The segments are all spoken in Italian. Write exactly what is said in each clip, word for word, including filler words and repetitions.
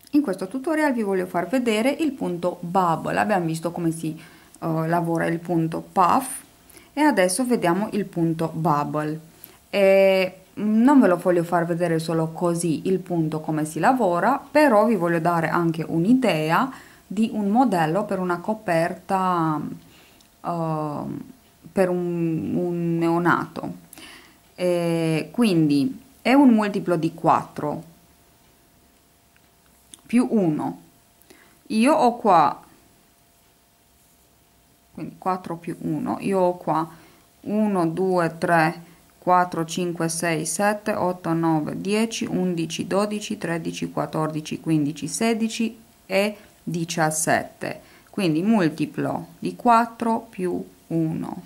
In questo tutorial vi voglio far vedere il punto bubble. Abbiamo visto come si uh, lavora il punto puff e adesso vediamo il punto bubble. E non ve lo voglio far vedere solo così il punto come si lavora, però vi voglio dare anche un'idea di un modello per una coperta uh, per un, un neonato. E quindi è un multiplo di quattro più uno. Io ho qua, quindi quattro più uno, io ho qua uno, due, tre, quattro, cinque, sei, sette, otto, nove, dieci, undici, dodici, tredici, quattordici, quindici, sedici e diciassette. Quindi multiplo di quattro più uno.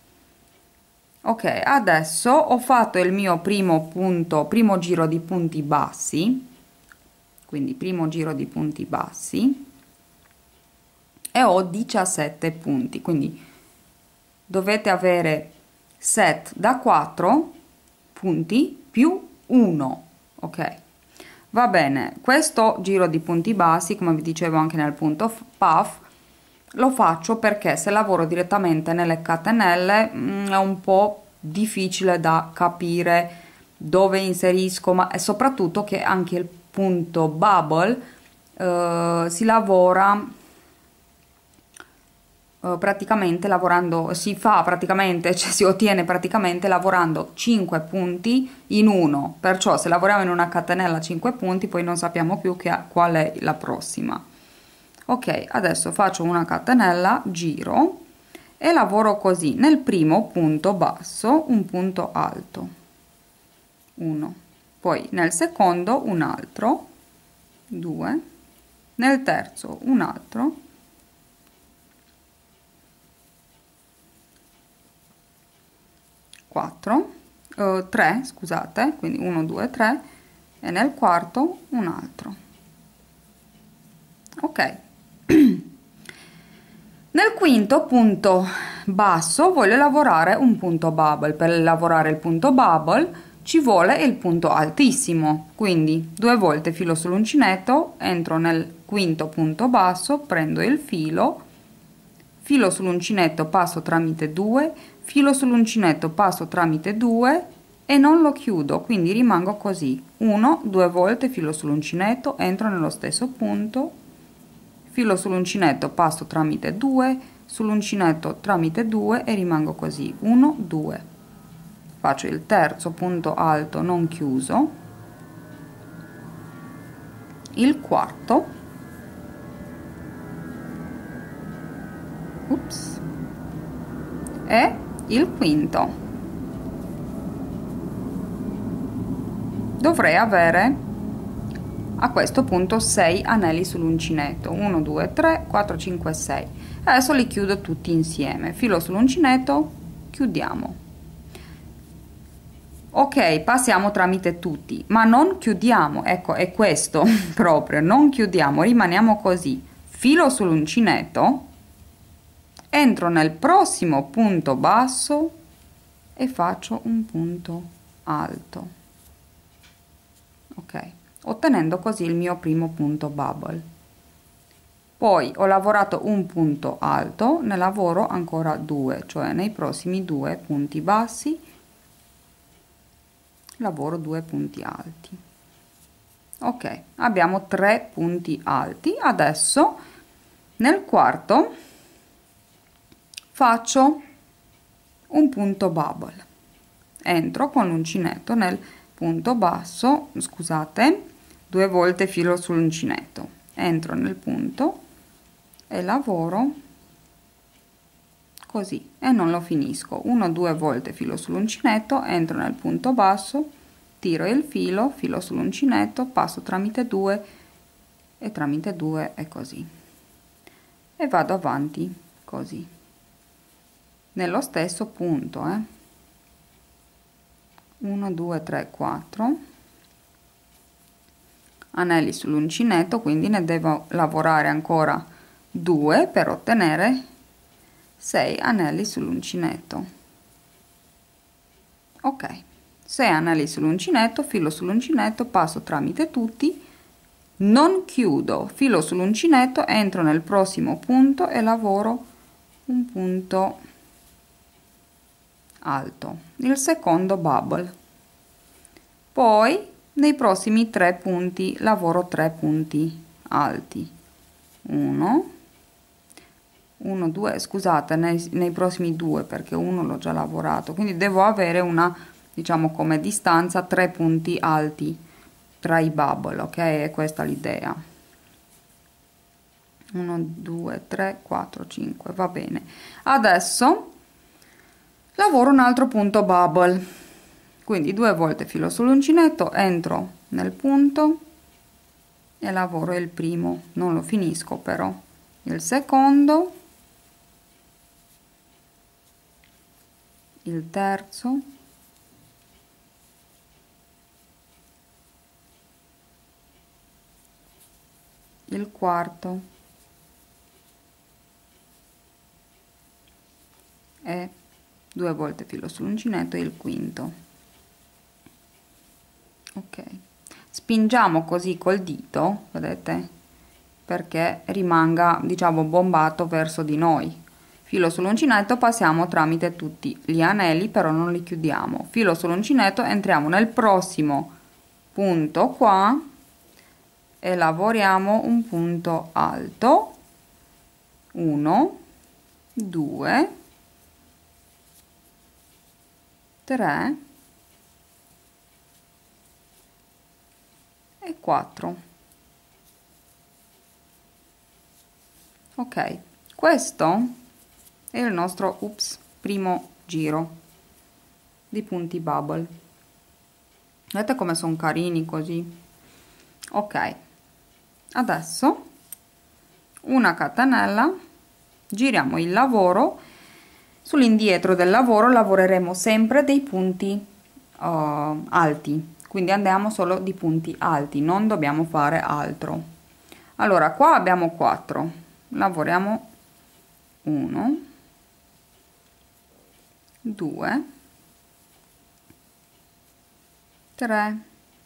Ok, adesso ho fatto il mio primo punto, primo giro di punti bassi, quindi primo giro di punti bassi, e ho diciassette punti, quindi dovete avere set da quattro punti più uno. Ok, va bene. Questo giro di punti bassi, come vi dicevo anche nel punto puff, lo faccio perché se lavoro direttamente nelle catenelle mh, è un po' difficile da capire dove inserisco, ma e soprattutto che anche il punto bubble eh, si lavora eh, praticamente lavorando, si fa praticamente, cioè si ottiene praticamente lavorando cinque punti in uno, perciò se lavoriamo in una catenella cinque punti poi non sappiamo più che, qual è la prossima. Ok, adesso faccio una catenella, giro e lavoro così. Nel primo punto basso un punto alto, uno, poi nel secondo un altro, due, nel terzo un altro, quattro, eh, tre, scusate, quindi uno, due, tre e nel quarto un altro. Ok. Nel quinto punto basso voglio lavorare un punto bubble. Per lavorare il punto bubble ci vuole il punto altissimo, quindi due volte filo sull'uncinetto, entro nel quinto punto basso, prendo il filo, filo sull'uncinetto, passo tramite due, filo sull'uncinetto, passo tramite due e non lo chiudo, quindi rimango così, uno, due volte filo sull'uncinetto, entro nello stesso punto, filo sull'uncinetto, passo tramite due, sull'uncinetto tramite due e rimango così, uno, due. Faccio il terzo punto alto non chiuso, il quarto, ups, e il quinto. Dovrei avere a questo punto sei anelli sull'uncinetto, uno, due, tre, quattro, cinque, sei. Adesso li chiudo tutti insieme, filo sull'uncinetto, chiudiamo. Ok, passiamo tramite tutti, ma non chiudiamo, ecco, è questo proprio, non chiudiamo, rimaniamo così, filo sull'uncinetto, entro nel prossimo punto basso e faccio un punto alto, ok, ottenendo così il mio primo punto bubble. Poi ho lavorato un punto alto, ne lavoro ancora due, cioè nei prossimi due punti bassi lavoro due punti alti. Ok, abbiamo tre punti alti. Adesso nel quarto faccio un punto bubble, entro con l'uncinetto nel punto basso, scusate, due volte filo sull'uncinetto, entro nel punto e lavoro così e non lo finisco, uno, due volte filo sull'uncinetto, entro nel punto basso, tiro il filo, filo sull'uncinetto, passo tramite due e tramite due e così, e vado avanti così nello stesso punto, eh. uno, due, tre, quattro anelli sull'uncinetto, quindi ne devo lavorare ancora due per ottenere sei anelli sull'uncinetto. Ok, sei anelli sull'uncinetto, filo sull'uncinetto, passo tramite tutti non chiudo, filo sull'uncinetto, entro nel prossimo punto e lavoro un punto alto, il secondo bubble. Poi nei prossimi tre punti lavoro tre punti alti, uno, uno, due, scusate, nei, nei prossimi due, perché uno l'ho già lavorato, quindi devo avere una, diciamo, come distanza tre punti alti tra i bubble, ok? È questa l'idea. uno, due, tre, quattro, cinque, va bene. Adesso lavoro un altro punto bubble, quindi due volte filo sull'uncinetto, entro nel punto e lavoro il primo, non lo finisco però, il secondo, il terzo, il quarto e due volte filo sull'uncinetto e il quinto. Ok, spingiamo così col dito, vedete, perché rimanga, diciamo, bombato verso di noi. Filo sull'uncinetto, passiamo tramite tutti gli anelli, però non li chiudiamo. Filo sull'uncinetto, entriamo nel prossimo punto qua e lavoriamo un punto alto, uno, due, tre e quattro. Ok, questo è il nostro ups, primo giro di punti bubble. Vedete come sono carini così? Ok, adesso una catenella, giriamo il lavoro. Sull'indietro del lavoro lavoreremo sempre dei punti uh, alti, quindi andiamo solo di punti alti, non dobbiamo fare altro. Allora, qua abbiamo quattro, lavoriamo uno, due, tre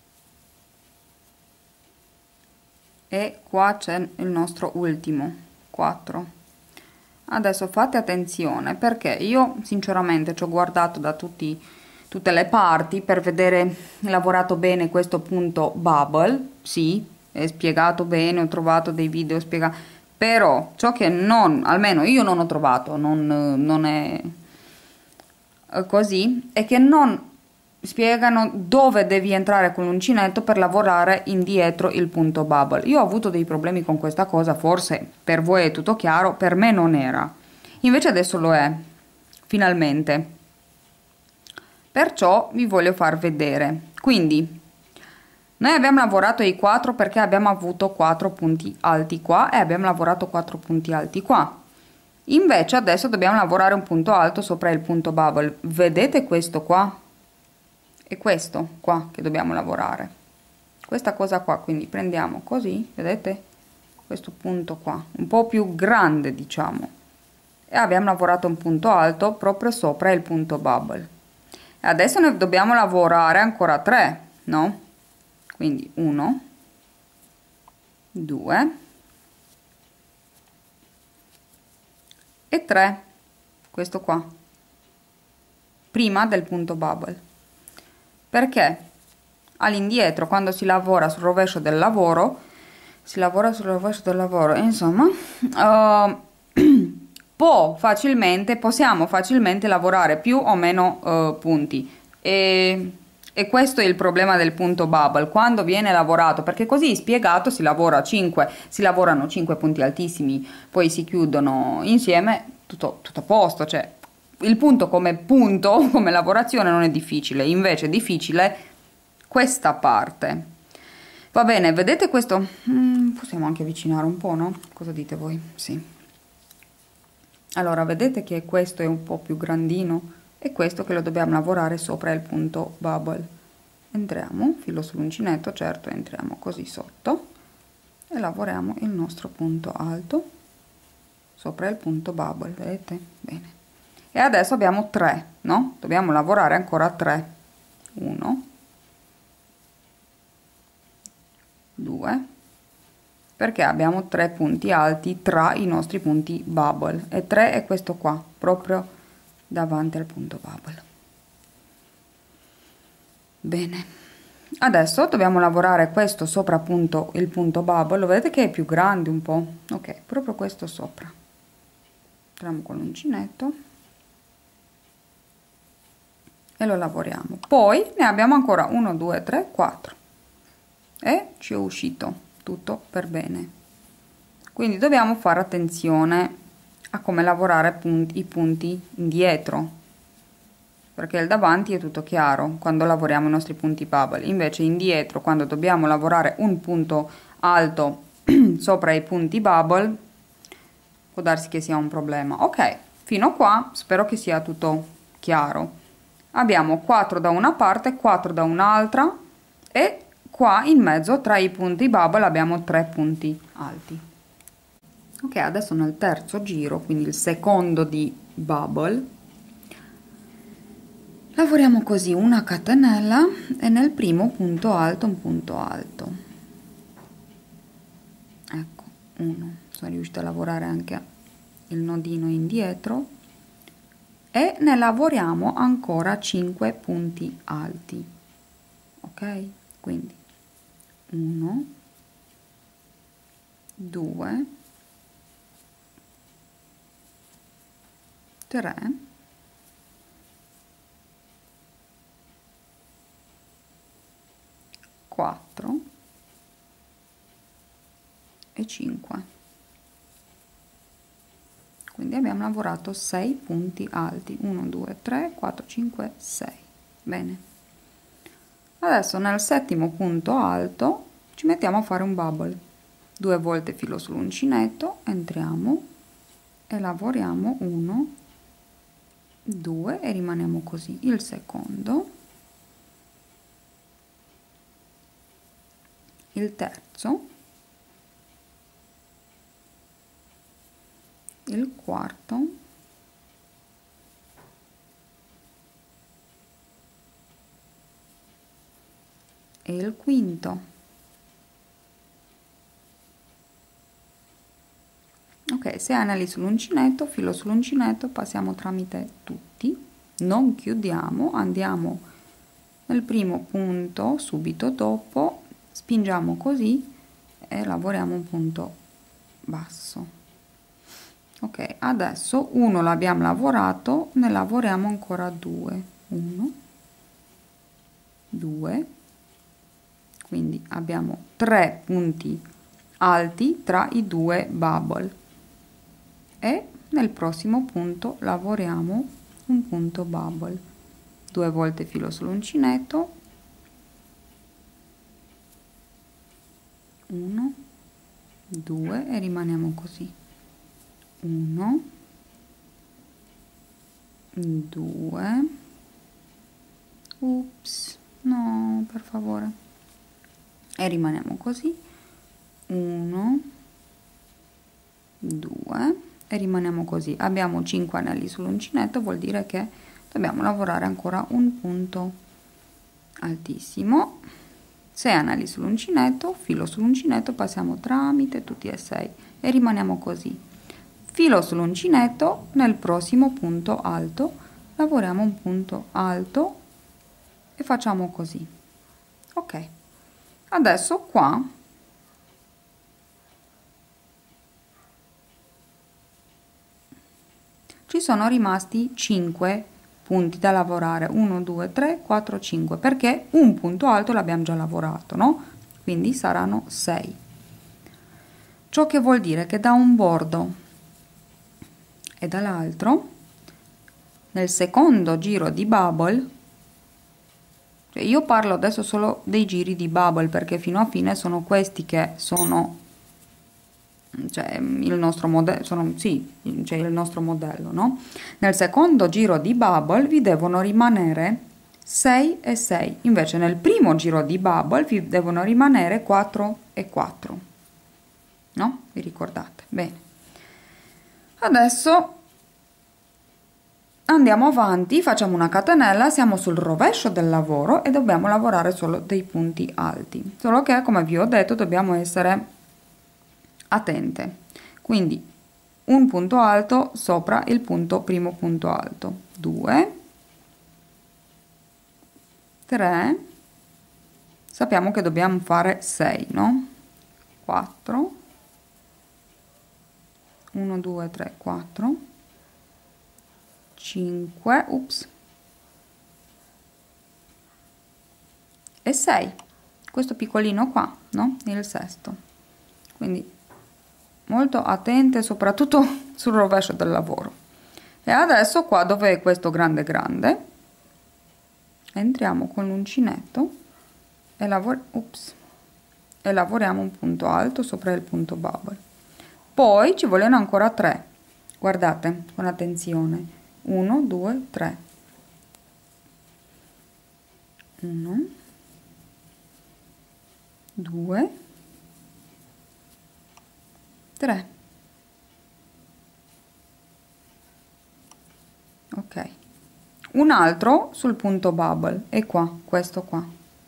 e qua c'è il nostro ultimo, quattro. Adesso fate attenzione, perché io sinceramente ci ho guardato da tutti, tutte le parti per vedere lavorato bene questo punto bubble. Sì, è spiegato bene, ho trovato dei video spiegati, però ciò che non, almeno io non ho trovato, non, non è così, è che non spiegano dove devi entrare con l'uncinetto per lavorare indietro il punto bubble. Io ho avuto dei problemi con questa cosa, forse per voi è tutto chiaro, per me non era, invece adesso lo è, finalmente. Perciò vi voglio far vedere. Quindi noi abbiamo lavorato i quattro perché abbiamo avuto quattro punti alti qua e abbiamo lavorato quattro punti alti qua. Invece adesso dobbiamo lavorare un punto alto sopra il punto bubble. Vedete questo qua? È questo qua che dobbiamo lavorare, questa cosa qua. Quindi prendiamo così, vedete, questo punto qua un po' più grande, diciamo, e abbiamo lavorato un punto alto proprio sopra il punto bubble. E adesso ne dobbiamo lavorare ancora tre, no? Quindi uno, due e tre, questo qua, prima del punto bubble. Perché all'indietro, quando si lavora sul rovescio del lavoro, si lavora sul rovescio del lavoro, insomma, uh, può facilmente, possiamo facilmente lavorare più o meno uh, punti. E, e questo è il problema del punto bubble, quando viene lavorato, perché così spiegato si lavora cinque, si lavorano cinque punti altissimi, poi si chiudono insieme, tutto, tutto a posto, cioè il punto come punto, come lavorazione non è difficile, invece è difficile questa parte. Va bene, vedete questo? Mm, possiamo anche avvicinare un po', no? Cosa dite voi? Sì. Allora, vedete che questo è un po' più grandino e questo che lo dobbiamo lavorare sopra il punto bubble. Entriamo, filo sull'uncinetto, certo, entriamo così sotto e lavoriamo il nostro punto alto sopra il punto bubble, vedete? Bene. E adesso abbiamo tre, no? Dobbiamo lavorare ancora tre. uno, due, perché abbiamo tre punti alti tra i nostri punti bubble, e tre è questo qua, proprio davanti al punto bubble. Bene, adesso dobbiamo lavorare questo sopra appunto il punto bubble. Lo vedete che è più grande un po'? Ok, proprio questo sopra. Entriamo con l'uncinetto e lo lavoriamo. Poi ne abbiamo ancora uno, due, tre, quattro e ci è uscito tutto per bene. Quindi dobbiamo fare attenzione a come lavorare punti, i punti indietro, perché il davanti è tutto chiaro quando lavoriamo i nostri punti bubble, invece indietro, quando dobbiamo lavorare un punto alto sopra i punti bubble, può darsi che sia un problema. Ok, fino a qua spero che sia tutto chiaro. Abbiamo quattro da una parte, quattro da un'altra, e qua in mezzo tra i punti bubble abbiamo tre punti alti. Ok, adesso nel terzo giro, quindi il secondo di bubble, lavoriamo così una catenella e nel primo punto alto un punto alto. Ecco, uno, sono riuscita a lavorare anche il nodino indietro, e ne lavoriamo ancora cinque punti alti. Ok, quindi uno, due, tre, quattro e cinque. Quindi abbiamo lavorato sei punti alti, uno, due, tre, quattro, cinque, sei. Bene. Adesso nel settimo punto alto ci mettiamo a fare un bubble. Due volte filo sull'uncinetto, entriamo e lavoriamo uno, due e rimaniamo così. Il secondo, il terzo, il quarto, e il quinto. Ok, sei anelli sull'uncinetto, filo sull'uncinetto, passiamo tramite tutti, non chiudiamo, andiamo nel primo punto subito dopo, spingiamo così e lavoriamo un punto basso. Ok, adesso uno l'abbiamo lavorato, ne lavoriamo ancora due, uno, due, quindi abbiamo tre punti alti tra i due bubble, e nel prossimo punto lavoriamo un punto bubble, due volte filo sull'uncinetto, uno, due e rimaniamo così. uno, due, ups, no, per favore, e rimaniamo così, uno, due e rimaniamo così. Abbiamo cinque anelli sull'uncinetto, vuol dire che dobbiamo lavorare ancora un punto altissimo, sei anelli sull'uncinetto, filo sull'uncinetto, passiamo tramite tutti e sei e rimaniamo così. Filo sull'uncinetto, nel prossimo punto alto lavoriamo un punto alto e facciamo così. Ok, adesso qua ci sono rimasti cinque punti da lavorare, uno, due, tre, quattro, cinque, perché un punto alto l'abbiamo già lavorato, no? Quindi saranno sei. Ciò che vuol dire che da un bordo e dall'altro, nel secondo giro di bubble, cioè io parlo adesso solo dei giri di bubble perché fino a fine sono questi che sono, cioè il nostro modello, sono, sì, cioè il nostro modello, no? Nel secondo giro di bubble vi devono rimanere sei e sei, invece nel primo giro di bubble vi devono rimanere quattro e quattro, no? Vi ricordate? Bene. Adesso andiamo avanti, facciamo una catenella, siamo sul rovescio del lavoro e dobbiamo lavorare solo dei punti alti, solo che come vi ho detto dobbiamo essere a tente, quindi un punto alto sopra il punto primo punto alto, due, tre, sappiamo che dobbiamo fare sei, no? quattro, uno, due, tre, quattro, cinque, ups, e sei, questo piccolino qua, no? Il sesto, quindi molto attente soprattutto sul rovescio del lavoro. E adesso qua dove è questo grande grande entriamo con l'uncinetto e, lavor ups, e lavoriamo un punto alto sopra il punto bubble. Poi ci vogliono ancora tre, guardate con attenzione, uno, due, tre, uno, due, tre, ok, un altro sul punto bubble e qua, questo qua,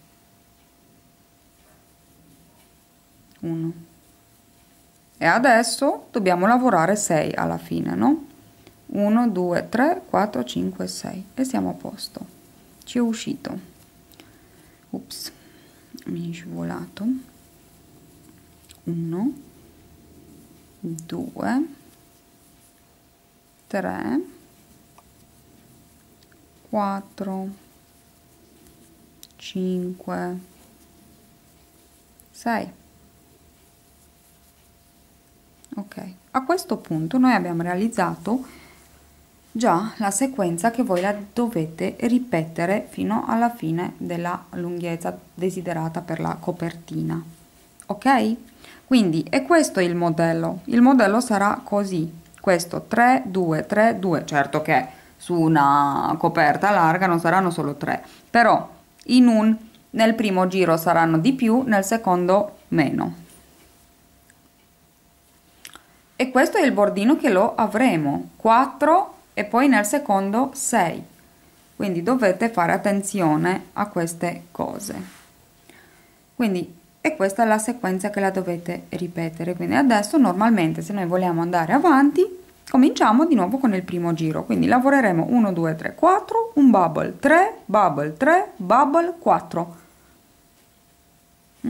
uno, e adesso dobbiamo lavorare sei alla fine, no? uno, due, tre, quattro, cinque, sei e siamo a posto, ci è uscito, ups, mi è scivolato, uno, due, tre, quattro, cinque, sei. Ok, a questo punto noi abbiamo realizzato già la sequenza che voi la dovete ripetere fino alla fine della lunghezza desiderata per la copertina. Ok? Quindi è questo il modello. Il modello sarà così. Questo tre, due, tre, due. Certo che su una coperta larga non saranno solo tre, però in un, nel primo giro saranno di più, nel secondo meno. E questo è il bordino che lo avremo, quattro e poi nel secondo sei. Quindi dovete fare attenzione a queste cose. Quindi e questa è la sequenza che la dovete ripetere. Quindi adesso normalmente se noi vogliamo andare avanti cominciamo di nuovo con il primo giro, quindi lavoreremo uno, due, tre, quattro, un bubble, tre, bubble, tre, bubble, quattro. Mm?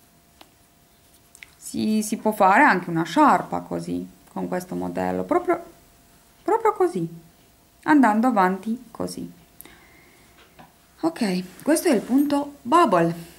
Si, si può fare anche una sciarpa così, con questo modello, proprio, proprio così, andando avanti così. Ok, questo è il punto bubble.